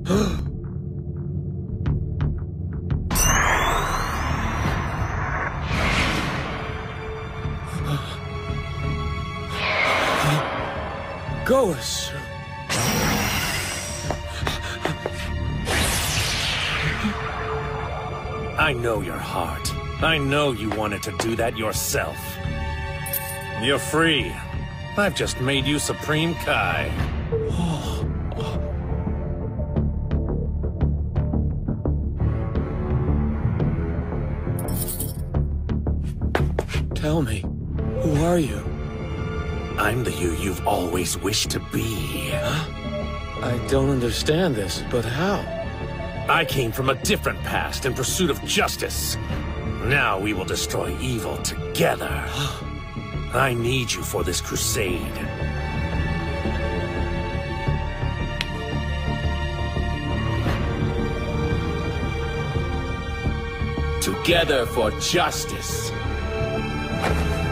Go us. I know your heart. I know you wanted to do that yourself. You're free. I've just made you Supreme Kai. Tell me, who are you? I'm the you you've always wished to be. I don't understand this, but how? I came from a different past in pursuit of justice. Now we will destroy evil together. I need you for this crusade. Together for justice.